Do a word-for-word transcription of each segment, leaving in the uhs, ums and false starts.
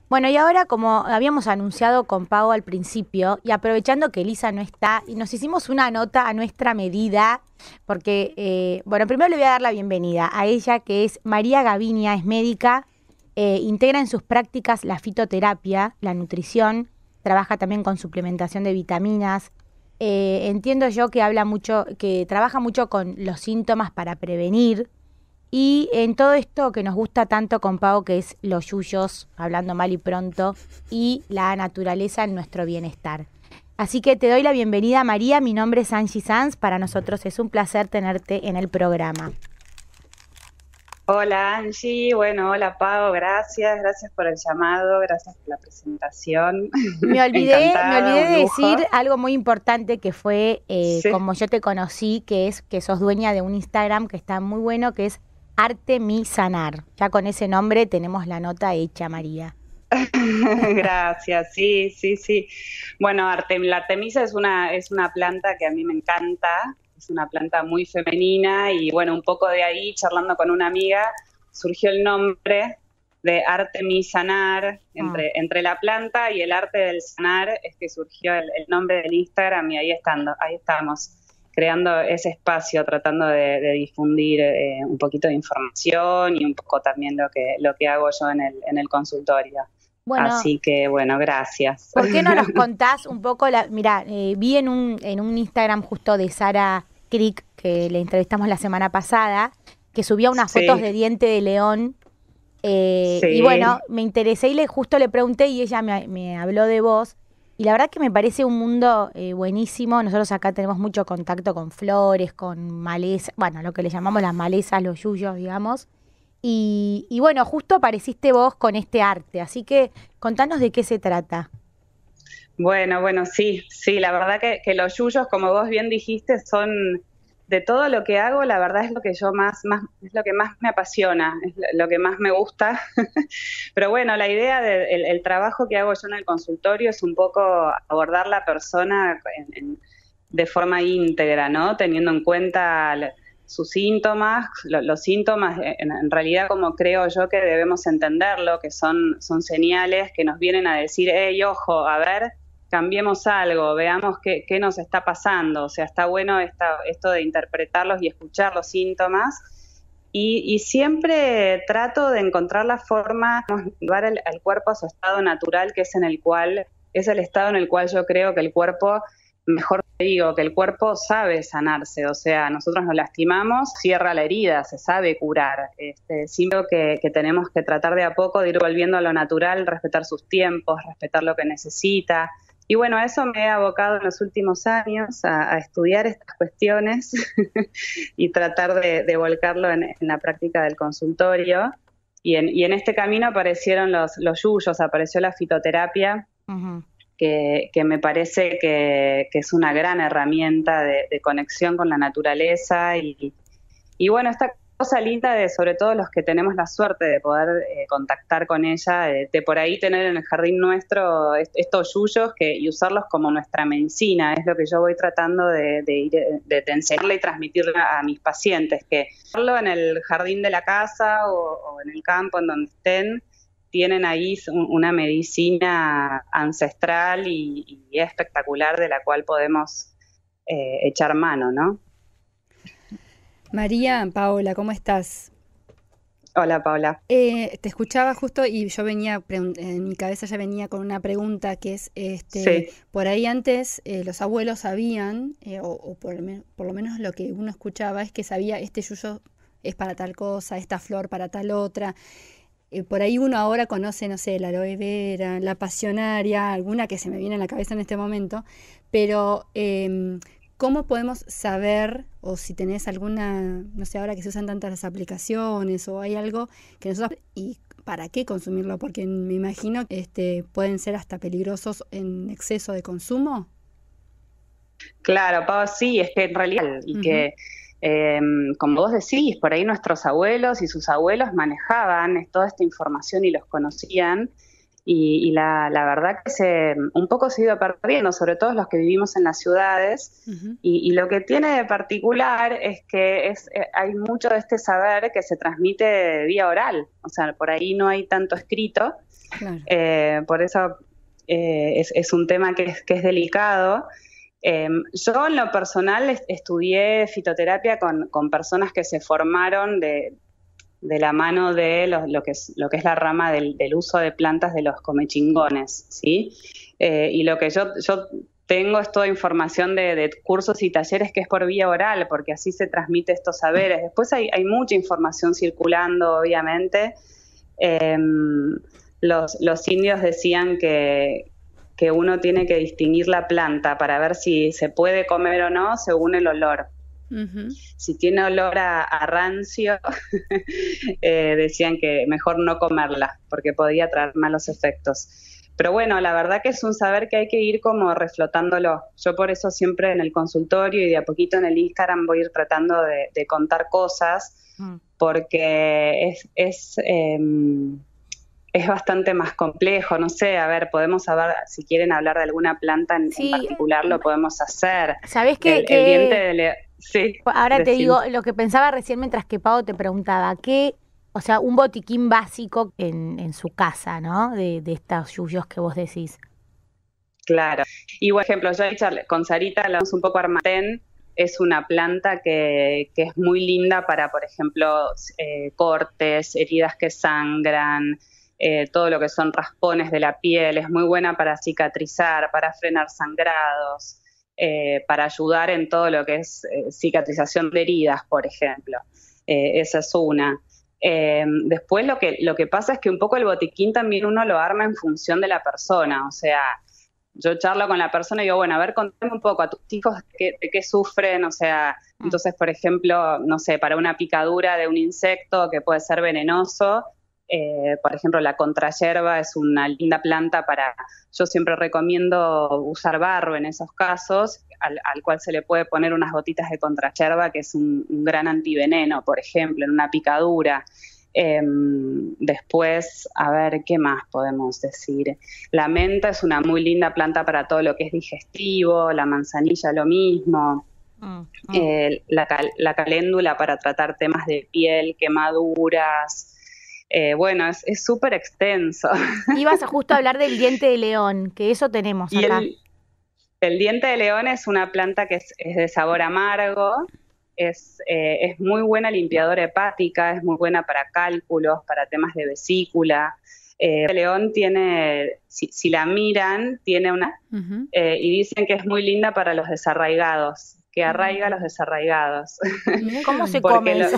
Bueno, y ahora como habíamos anunciado con Pau al principio, y aprovechando que Elisa no está, y nos hicimos una nota a nuestra medida, porque, eh, bueno, primero le voy a dar la bienvenida a ella, que es María Gavinia, es médica, eh, integra en sus prácticas la fitoterapia, la nutrición, trabaja también con suplementación de vitaminas. Eh, entiendo yo que habla mucho, que trabaja mucho con los síntomas para prevenir. Y en todo esto que nos gusta tanto con Pau, que es los yuyos, hablando mal y pronto, y la naturaleza en nuestro bienestar. Así que te doy la bienvenida, María. Mi nombre es Angie Sanz. Para nosotros es un placer tenerte en el programa. Hola Angie, bueno, hola Pau, gracias, gracias por el llamado, gracias por la presentación. Me olvidé, me Encantada, olvidé un de lujo. decir algo muy importante que fue eh, Sí. como yo te conocí, que es que sos dueña de un Instagram que está muy bueno, que es Arte Mi Sanar. Ya con ese nombre tenemos la nota hecha, María. Gracias, sí, sí, sí. Bueno, Artem- la Artemisa es una, es una planta que a mí me encanta, es una planta muy femenina y bueno, un poco de ahí, charlando con una amiga, surgió el nombre de Artemis Sanar, Ah. entre, entre la planta y el arte del sanar es que surgió el, el nombre del Instagram y ahí estando, ahí estamos, creando ese espacio, tratando de, de difundir eh, un poquito de información y un poco también lo que, lo que hago yo en el, en el consultorio. Bueno, Así que bueno, gracias. ¿por qué no nos contás un poco la, mira, eh, vi en un, en un Instagram justo de Sara Crick, que le entrevistamos la semana pasada, que subía unas fotos Sí, de diente de león, eh, y bueno, sí, me interesé y le justo le pregunté y ella me, me habló de vos, y la verdad que me parece un mundo eh, buenísimo. Nosotros acá tenemos mucho contacto con flores, con malezas, bueno, lo que le llamamos las malezas, los yuyos, digamos. Y, y bueno, justo apareciste vos con este arte, así que contanos de qué se trata. bueno, bueno, sí, sí, la verdad que, que los yuyos, como vos bien dijiste, son de todo lo que hago, la verdad es lo que yo más, más, es lo que más me apasiona, es lo lo que más me gusta. Pero bueno, la idea del el trabajo que hago yo en el consultorio es un poco abordar la persona en- en- de forma íntegra, ¿no? Teniendo en cuenta l- sus síntomas, lo- los síntomas, eh, en, en realidad como creo yo que debemos entenderlo, que son, son señales que nos vienen a decir, hey, ojo, a ver, cambiemos algo, veamos qué, qué nos está pasando. O sea, está bueno esta, esto de interpretarlos y escuchar los síntomas. Y, y siempre trato de encontrar la forma de llevar al, al cuerpo a su estado natural, que es en el cual, es el estado en el cual yo creo que el cuerpo, mejor te digo, que el cuerpo sabe sanarse. O sea, nosotros nos lastimamos, cierra la herida, se sabe curar. Este, siento que, que tenemos que tratar de a poco de ir volviendo a lo natural, respetar sus tiempos, respetar lo que necesita. Y bueno, a eso me he abocado en los últimos años, a, a estudiar estas cuestiones y tratar de, de volcarlo en, en, la práctica del consultorio. Y en, y en este camino aparecieron los, los yuyos, apareció la fitoterapia, Ujú. que, que me parece que, que, es una gran herramienta de, de conexión con la naturaleza y, y bueno, esta cosa linda de sobre todo los que tenemos la suerte de poder eh, contactar con ella, de, de por ahí tener en el jardín nuestro est estos yuyos que, y usarlos como nuestra medicina, es lo que yo voy tratando de, de, ir, de, de enseñarle y transmitirle a mis pacientes, que hacerlo en el jardín de la casa o, o en el campo, en donde estén, tienen ahí una medicina ancestral y, y espectacular de la cual podemos eh, echar mano, ¿no? María, Paola, ¿cómo estás? Hola, Paula. Eh, te escuchaba justo y yo venía, pregun- en mi cabeza ya venía con una pregunta que es, este, Sí. por ahí antes eh, los abuelos sabían, eh, o, o por, lo men- por lo menos lo que uno escuchaba es que sabía este yuyo es para tal cosa, esta flor para tal otra. Eh, por ahí uno ahora conoce, no sé, la aloe vera, la pasionaria, alguna que se me viene a la cabeza en este momento, pero em, ¿cómo podemos saber, o si tenés alguna, no sé, ahora que se usan tantas las aplicaciones, o hay algo que nosotros, y para qué consumirlo? Porque me imagino que este, pueden ser hasta peligrosos en exceso de consumo. Claro, Pau, sí, es que en realidad, y Ujú. que, eh, como vos decís, por ahí nuestros abuelos y sus abuelos manejaban toda esta información y los conocían, Y, y la, la verdad que se, un poco se ha ido perdiendo, sobre todo los que vivimos en las ciudades. Uh-huh. y, y lo que tiene de particular es que es, eh, hay mucho de este saber que se transmite vía oral, o sea, por ahí no hay tanto escrito. Claro. Eh, por eso eh, es, es un tema que es, que es delicado. Eh, yo en lo personal est- estudié fitoterapia con, con personas que se formaron de... de la mano de lo, lo, que, es, lo que es la rama del, del uso de plantas de los comechingones, ¿sí? Eh, y lo que yo, yo tengo es toda información de, de cursos y talleres que es por vía oral, porque así se transmite estos saberes. Después hay, hay mucha información circulando, obviamente. Eh, los, los indios decían que, que uno tiene que distinguir la planta para ver si se puede comer o no según el olor. Uh-huh. Si tiene olor a, a rancio, eh, decían que mejor no comerla porque podía traer malos efectos. Pero bueno, la verdad que es un saber que hay que ir como reflotándolo. Yo por eso siempre en el consultorio y de a poquito en el Instagram voy a ir tratando de, de contar cosas, uh-huh. porque es, es, eh, es bastante más complejo. No sé, a ver, podemos saber, si quieren hablar de alguna planta en, sí. en particular, lo podemos hacer. ¿Sabés qué? El, que... el diente de león. Sí, ahora decime. Te digo, lo que pensaba recién mientras que Pau te preguntaba, que, o sea, un botiquín básico en, en su casa, ¿no? De, de estos yuyos que vos decís. Claro. Y por ejemplo, yo con Sarita hablamos un poco armatén, es una planta que, que es muy linda para, por ejemplo, eh, cortes, heridas que sangran, eh, todo lo que son raspones de la piel, es muy buena para cicatrizar, para frenar sangrados. Eh, para ayudar en todo lo que es eh, cicatrización de heridas, por ejemplo. Eh, esa es una. Eh, después lo que, lo que pasa es que un poco el botiquín también uno lo arma en función de la persona, o sea, yo charlo con la persona y digo, bueno, a ver, contame un poco a tus hijos de qué, de qué sufren, o sea, entonces, por ejemplo, no sé, para una picadura de un insecto que puede ser venenoso, Eh, por ejemplo, la contrayerba es una linda planta para, yo siempre recomiendo usar barro en esos casos, al, al cual se le puede poner unas gotitas de contrayerba, que es un, un gran antiveneno, por ejemplo, en una picadura. Eh, después, a ver, ¿qué más podemos decir? La menta es una muy linda planta para todo lo que es digestivo, la manzanilla lo mismo. Mm, mm. Eh, la, cal, la caléndula para tratar temas de piel, quemaduras. Eh, bueno, es súper extenso. Ibas a justo hablar del diente de león, que eso tenemos y acá. El, el diente de león es una planta que es, es de sabor amargo, es, eh, es muy buena limpiadora hepática, es muy buena para cálculos, para temas de vesícula. Eh, el león tiene, si, si la miran, tiene una, uh-huh. eh, y dicen que es muy linda para los desarraigados, que arraiga a los desarraigados. ¿Cómo se come lo, eso?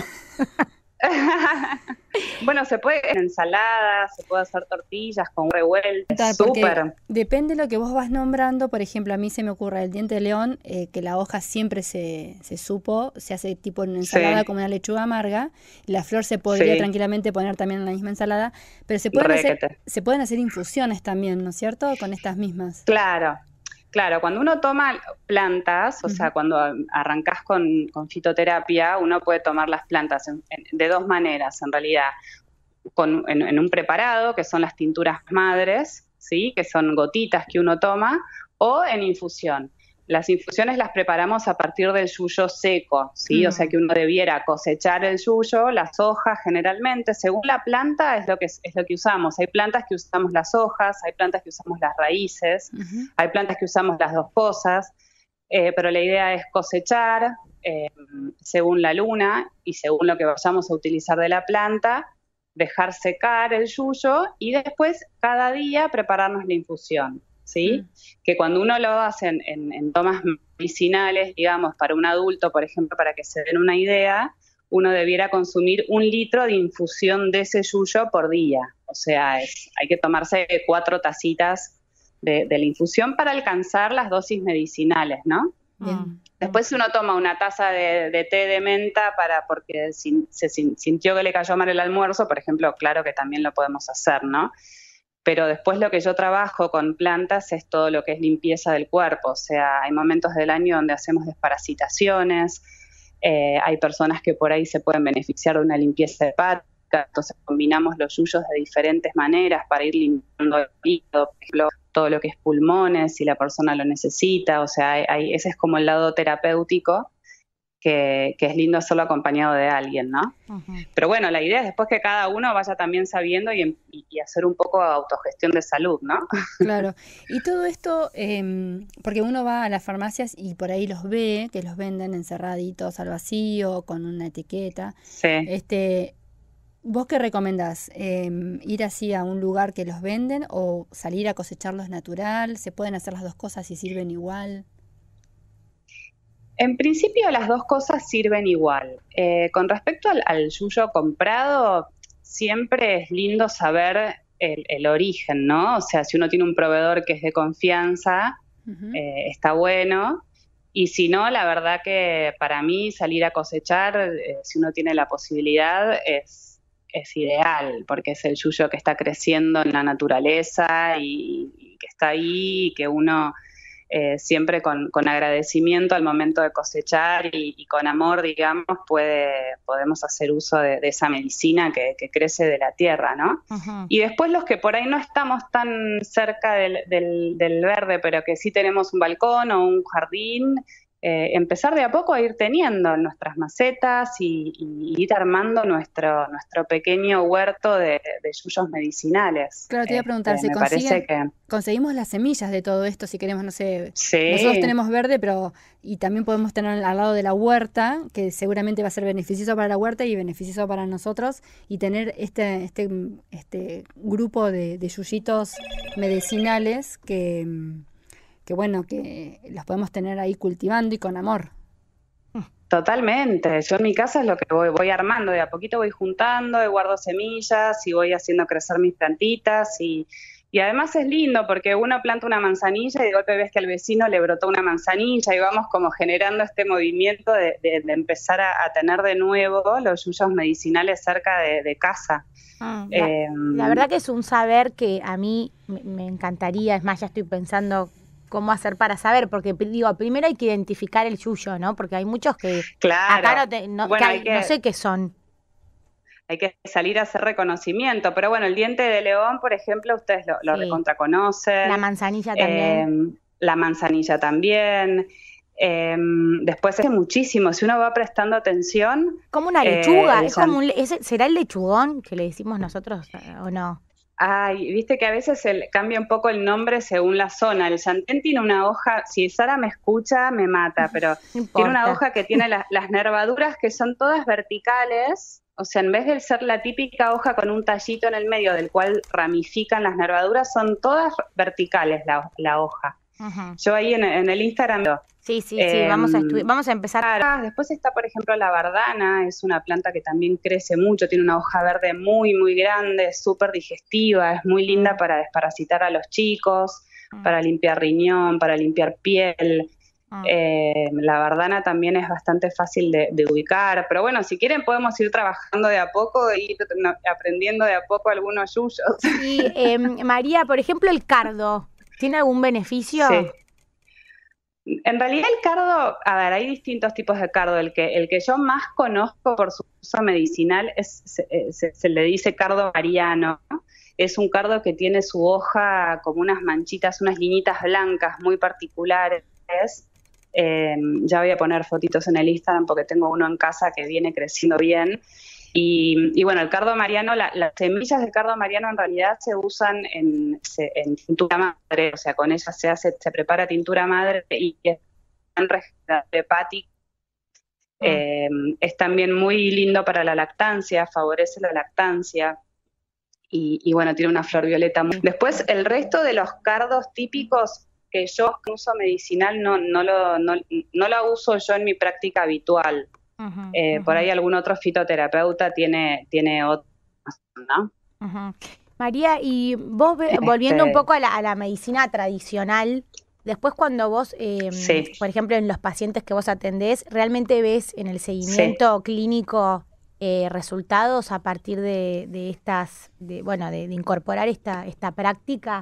Bueno, se puede en ensalada, se puede hacer tortillas con revueltas, súper. Depende de lo que vos vas nombrando. Por ejemplo, a mí se me ocurre el diente de león, eh, que la hoja siempre se, se supo, se hace tipo en ensalada, sí. como una lechuga amarga. La flor se podría sí. tranquilamente poner también en la misma ensalada, pero se pueden, hacer, se pueden hacer infusiones también, ¿no es cierto? Con estas mismas. Claro. Claro, cuando uno toma plantas, o uh-huh. sea, cuando arrancás con, con fitoterapia, uno puede tomar las plantas en, en, de dos maneras, en realidad, con, en, en un preparado, que son las tinturas madres, ¿sí? Que son gotitas que uno toma, o en infusión. Las infusiones las preparamos a partir del yuyo seco, ¿sí? Mm. O sea que uno debiera cosechar el yuyo, las hojas generalmente, según la planta es lo que es, es lo que usamos. Hay plantas que usamos las hojas, hay plantas que usamos las raíces, uh-huh. hay plantas que usamos las dos cosas, eh, pero la idea es cosechar eh, según la luna y según lo que vayamos a utilizar de la planta, dejar secar el yuyo y después cada día prepararnos la infusión. ¿Sí? Mm. Que cuando uno lo hace en, en, en tomas medicinales, digamos, para un adulto, por ejemplo, para que se den una idea, uno debiera consumir un litro de infusión de ese yuyo por día. O sea, es, hay que tomarse cuatro tacitas de, de la infusión para alcanzar las dosis medicinales, ¿no? Bien. Después si uno toma una taza de, de té de menta para porque sin, se sintió que le cayó mal el almuerzo, por ejemplo, claro que también lo podemos hacer, ¿no? Pero después lo que yo trabajo con plantas es todo lo que es limpieza del cuerpo, o sea, hay momentos del año donde hacemos desparasitaciones, eh, hay personas que por ahí se pueden beneficiar de una limpieza hepática, entonces combinamos los yuyos de diferentes maneras para ir limpiando el hígado, por ejemplo, todo lo que es pulmones, si la persona lo necesita, o sea, hay, hay, ese es como el lado terapéutico, que, que es lindo hacerlo acompañado de alguien, ¿no? Uh-huh. Pero bueno, la idea es después que cada uno vaya también sabiendo y, y, y hacer un poco de autogestión de salud, ¿no? Claro. Y todo esto, eh, porque uno va a las farmacias y por ahí los ve, que los venden encerraditos al vacío, con una etiqueta. Sí. Este, ¿vos qué recomendás? Eh, ¿Ir así a un lugar que los venden o salir a cosecharlos natural? ¿Se pueden hacer las dos cosas y sirven igual? En principio las dos cosas sirven igual. Eh, con respecto al, al yuyo comprado, siempre es lindo saber el, el origen, ¿no? O sea, si uno tiene un proveedor que es de confianza, uh-huh. eh, está bueno. Y si no, la verdad que para mí salir a cosechar, eh, si uno tiene la posibilidad, es, es ideal, porque es el yuyo que está creciendo en la naturaleza y, y que está ahí y que uno... Eh, siempre con, con agradecimiento al momento de cosechar y, y con amor, digamos, puede, podemos hacer uso de, de esa medicina que, que crece de la tierra, ¿no? Uh-huh. Y después los que por ahí no estamos tan cerca del, del, del verde, pero que sí tenemos un balcón o un jardín, eh, empezar de a poco a ir teniendo nuestras macetas y, y ir armando nuestro, nuestro pequeño huerto de, de yuyos medicinales. Claro, te iba a preguntar, este, ¿se consiguen, que... conseguimos las semillas de todo esto si queremos, no sé? Sí. Nosotros tenemos verde, pero y también podemos tener al lado de la huerta, que seguramente va a ser beneficioso para la huerta y beneficioso para nosotros, y tener este, este, este grupo de, de yuyitos medicinales que... que bueno, que los podemos tener ahí cultivando y con amor. Totalmente, yo en mi casa es lo que voy, voy armando, de a poquito voy juntando, y guardo semillas y voy haciendo crecer mis plantitas y, y además es lindo porque uno planta una manzanilla y de golpe ves que al vecino le brotó una manzanilla y vamos como generando este movimiento de, de, de empezar a, a tener de nuevo los yuyos medicinales cerca de, de casa. Ah, la, eh, la verdad que es un saber que a mí me, me encantaría, es más, ya estoy pensando cómo hacer para saber, porque digo, primero hay que identificar el yuyo, ¿no? Porque hay muchos que claro. acá no, te, no, bueno, que hay, que, no sé qué son. Hay que salir a hacer reconocimiento, pero bueno, el diente de león, por ejemplo, ustedes lo, lo sí. recontra conocen. La manzanilla también. Eh, la manzanilla también. Eh, después es muchísimo, si uno va prestando atención. Como una lechuga, eh, es como un, ¿es, ¿será el lechugón que le decimos nosotros o no? Ay, viste que a veces el, cambia un poco el nombre según la zona. El llantén tiene una hoja, si Sara me escucha me mata, pero no tiene una hoja que tiene la, las nervaduras que son todas verticales, o sea, en vez de ser la típica hoja con un tallito en el medio del cual ramifican las nervaduras, son todas verticales la, la hoja. Uh-huh. Yo ahí en, en el Instagram... Sí, sí, eh, sí, vamos a, vamos a empezar. Ah, después está, por ejemplo, la bardana, es una planta que también crece mucho, tiene una hoja verde muy, muy grande, súper digestiva, es muy linda para desparasitar a los chicos, mm. para limpiar riñón, para limpiar piel. Mm. Eh, la bardana también es bastante fácil de, de ubicar, pero bueno, si quieren podemos ir trabajando de a poco e ir no, aprendiendo de a poco algunos yuyos. Y eh, María, por ejemplo, el cardo, ¿tiene algún beneficio? Sí. En realidad el cardo, a ver, hay distintos tipos de cardo. El que, el que yo más conozco por su uso medicinal es, se, se, se le dice cardo mariano. Es un cardo que tiene su hoja como unas manchitas, unas liñitas blancas muy particulares. Eh, ya voy a poner fotitos en el Instagram porque tengo uno en casa que viene creciendo bien. Y, y bueno, el cardo mariano, la, las semillas de cardo mariano en realidad se usan en, se, en tintura madre, o sea, con ellas se hace, se prepara tintura madre y es hepática. Mm. Eh, es también muy lindo para la lactancia, favorece la lactancia y, y bueno, tiene una flor violeta. Muy... Después, el resto de los cardos típicos que yo uso medicinal no, no, lo, no, no lo uso yo en mi práctica habitual. Uh-huh, eh, uh-huh. Por ahí algún otro fitoterapeuta tiene, tiene otro, ¿no? Uh-huh. María, y vos ve, volviendo este... un poco a la, a la medicina tradicional, después cuando vos, eh, sí. por ejemplo, en los pacientes que vos atendés, ¿realmente ves en el seguimiento sí. clínico eh, resultados a partir de, de estas, de, bueno, de, de incorporar esta, esta práctica?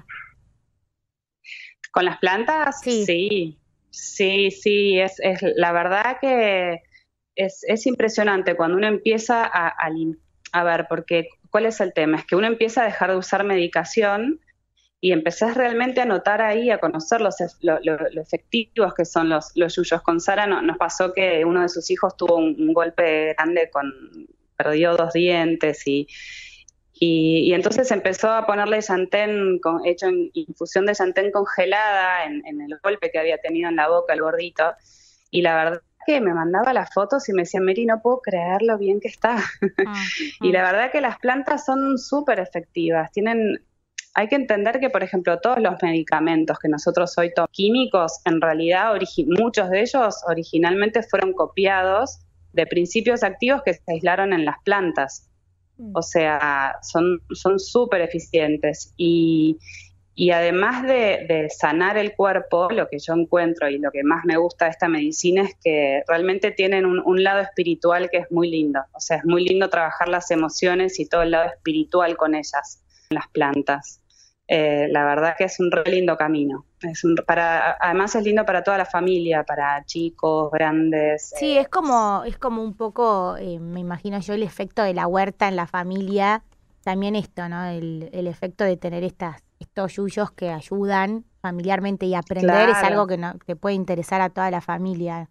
¿Con las plantas? Sí. Sí, sí, sí, es, es la verdad que... Es, es impresionante cuando uno empieza a, a limpiar a ver, porque ¿cuál es el tema? Es que uno empieza a dejar de usar medicación y empezás realmente a notar ahí, a conocer los, lo, lo, lo efectivos que son los, los yuyos. Con Sara no, nos pasó que uno de sus hijos tuvo un, un golpe grande, con perdió dos dientes y, y, y entonces empezó a ponerle llantén, con, hecho en infusión de llantén congelada en, en el golpe que había tenido en la boca el gordito, y la verdad que me mandaba las fotos y me decía, Mary, no puedo creer lo bien que está. Ah, y ah. La verdad que las plantas son súper efectivas, tienen... Hay que entender que, por ejemplo, todos los medicamentos que nosotros hoy tomamos químicos, en realidad muchos de ellos originalmente fueron copiados de principios activos que se aislaron en las plantas. O sea, son son súper eficientes. Y, y además de, de sanar el cuerpo, lo que yo encuentro y lo que más me gusta de esta medicina es que realmente tienen un, un lado espiritual que es muy lindo. O sea, es muy lindo trabajar las emociones y todo el lado espiritual con ellas, las plantas. Eh, la verdad que es un re lindo camino. Es un, para, además es lindo para toda la familia, para chicos, grandes. Sí, eh, es como, es como un poco, eh, me imagino yo, el efecto de la huerta en la familia. También esto, ¿no? El, el efecto de tener estas, estos yuyos que ayudan familiarmente y aprender claro. Es algo que, no, que puede interesar a toda la familia.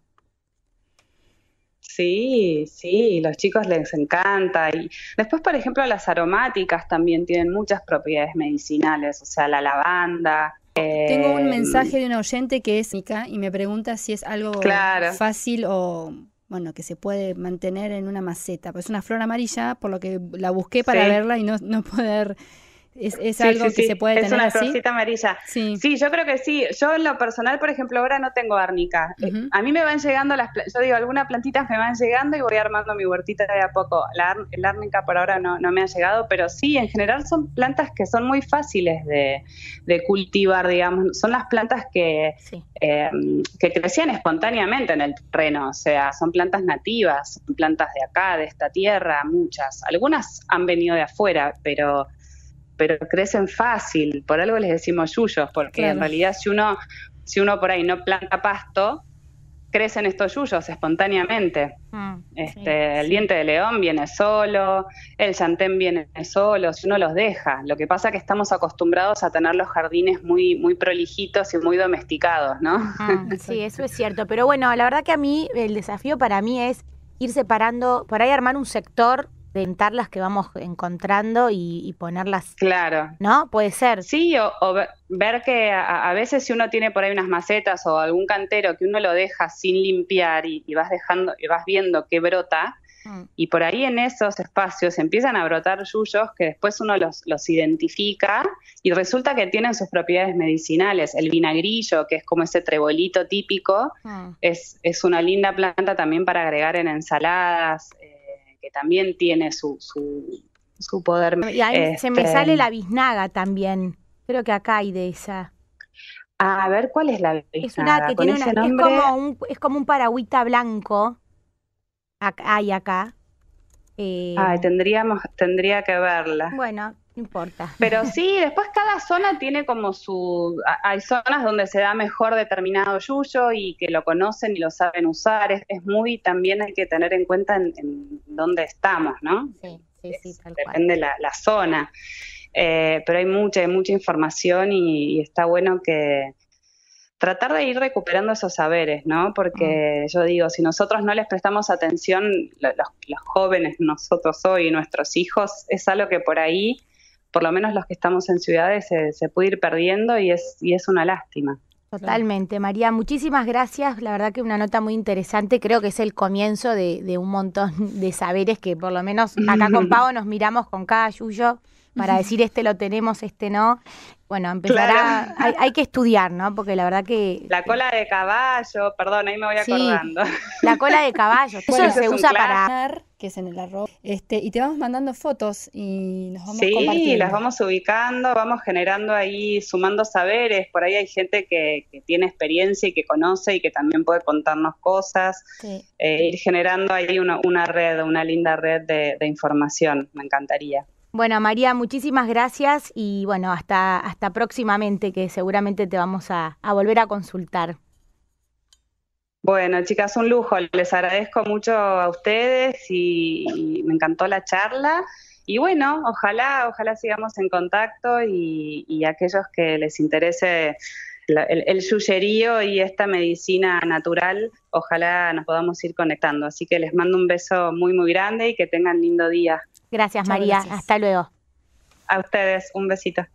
Sí, sí, los chicos les encanta. Y después, por ejemplo, las aromáticas también tienen muchas propiedades medicinales, o sea, la lavanda. Eh, Tengo un mensaje de una oyente que es Mica y me pregunta si es algo claro. fácil o, bueno, que se puede mantener en una maceta. Pues es una flor amarilla, por lo que la busqué para sí. verla y no, no poder... ¿Es, es sí, algo sí, que sí. se puede es tener así? Es una florcita amarilla. Sí. sí, yo creo que sí. Yo en lo personal, por ejemplo, ahora no tengo árnica. Uh-huh. A mí me van llegando las, yo digo, algunas plantitas me van llegando y voy armando mi huertita de a poco. La, la árnica por ahora no, no me ha llegado, pero sí, en general son plantas que son muy fáciles de, de cultivar, digamos. Son las plantas que, sí. eh, que crecían espontáneamente en el terreno. O sea, son plantas nativas, son plantas de acá, de esta tierra, muchas. Algunas han venido de afuera, pero... pero crecen fácil, por algo les decimos yuyos, porque claro. en realidad si uno si uno por ahí no planta pasto, crecen estos yuyos espontáneamente. Mm, este, sí, el sí. diente de león viene solo, el llantén viene solo, si uno los deja. Lo que pasa es que estamos acostumbrados a tener los jardines muy, muy prolijitos y muy domesticados, ¿no? Mm, sí, eso es cierto, pero bueno, la verdad que a mí, el desafío para mí es ir separando, por ahí armar un sector, dentar las que vamos encontrando y, y ponerlas, claro, ¿no? Puede ser. Sí, o, o ver que a, a veces si uno tiene por ahí unas macetas o algún cantero que uno lo deja sin limpiar y, y vas dejando, y vas viendo que brota, mm. y por ahí en esos espacios empiezan a brotar yuyos que después uno los, los identifica y resulta que tienen sus propiedades medicinales. El vinagrillo, que es como ese trebolito típico, mm. es, es una linda planta también para agregar en ensaladas, eh, que también tiene su, su, su poder. Y ahí este, se me sale la biznaga también. Creo que acá hay de esa. A ver, ¿cuál es la biznaga? Es una que tiene una, nombre... es, como un, es como un paragüita blanco. Acá, hay acá. Eh... Ay, tendríamos, tendría que verla. Bueno, no importa. Pero sí, después cada zona tiene como su... Hay zonas donde se da mejor determinado yuyo y que lo conocen y lo saben usar. Es, es muy, también hay que tener en cuenta en, en dónde estamos, ¿no? Sí, sí, sí, es, tal depende cual. la, la zona. Eh, pero hay mucha, hay mucha información y, y está bueno que... tratar de ir recuperando esos saberes, ¿no? Porque mm. yo digo, si nosotros no les prestamos atención, los, los jóvenes, nosotros hoy, nuestros hijos, es algo que por ahí... por lo menos los que estamos en ciudades, se, se puede ir perdiendo y es, y es una lástima. Totalmente, María. Muchísimas gracias. La verdad que una nota muy interesante. Creo que es el comienzo de, de un montón de saberes que por lo menos acá con Pau nos miramos con cada yuyo para decir este lo tenemos, este no. Bueno, empezará, claro. hay, hay que estudiar, ¿no? Porque la verdad que... La cola de caballo, perdón, ahí me voy acordando. Sí, la cola de caballo, eso bueno, se usa para... que es en el arroz, este, y te vamos mandando fotos y nos vamos sí, compartiendo. Sí, las vamos ubicando, vamos generando ahí, sumando saberes, por ahí hay gente que, que tiene experiencia y que conoce y que también puede contarnos cosas, sí. eh, ir generando ahí una, una red, una linda red de, de información, me encantaría. Bueno, María, muchísimas gracias y bueno, hasta, hasta próximamente, que seguramente te vamos a, a volver a consultar. Bueno, chicas, un lujo. Les agradezco mucho a ustedes y, y me encantó la charla. Y bueno, ojalá, ojalá sigamos en contacto y, y aquellos que les interese la, el, el yuyerío y esta medicina natural, ojalá nos podamos ir conectando. Así que les mando un beso muy, muy grande y que tengan lindo día. Gracias, Chao, María. gracias. Hasta luego. A ustedes, un besito.